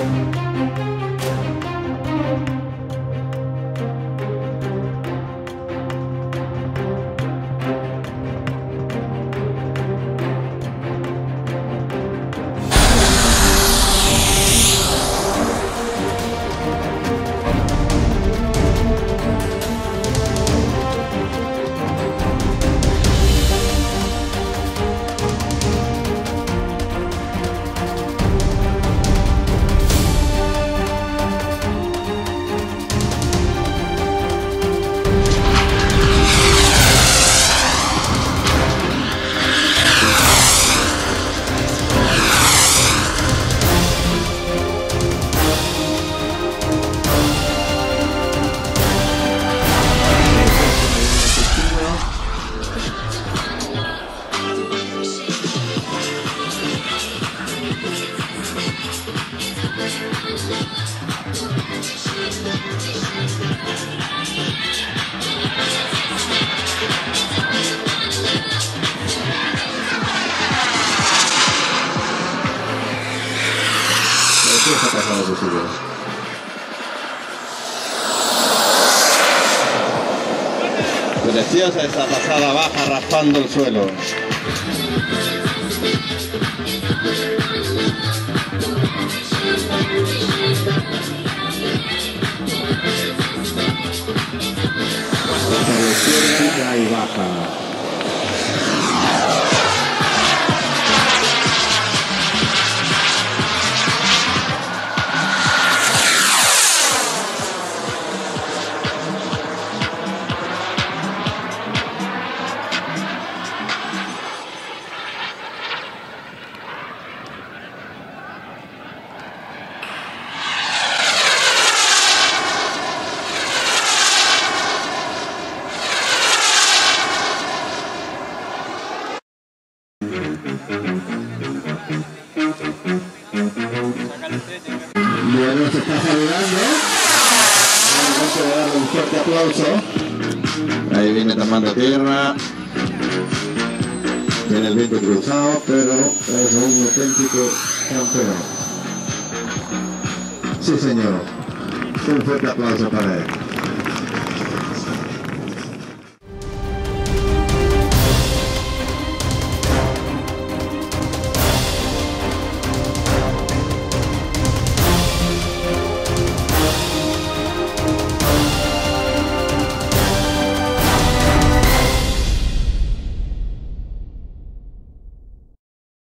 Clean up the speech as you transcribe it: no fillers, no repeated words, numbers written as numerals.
¿Qué está pasando con su Preciosa esta pasada baja raspando el suelo. Y baja. Bueno, se está saludando. Vamos a darle un fuerte aplauso. Ahí viene tomando tierra. Tiene el viento cruzado, pero es un auténtico campeón. Sí, señor. Un fuerte aplauso para él.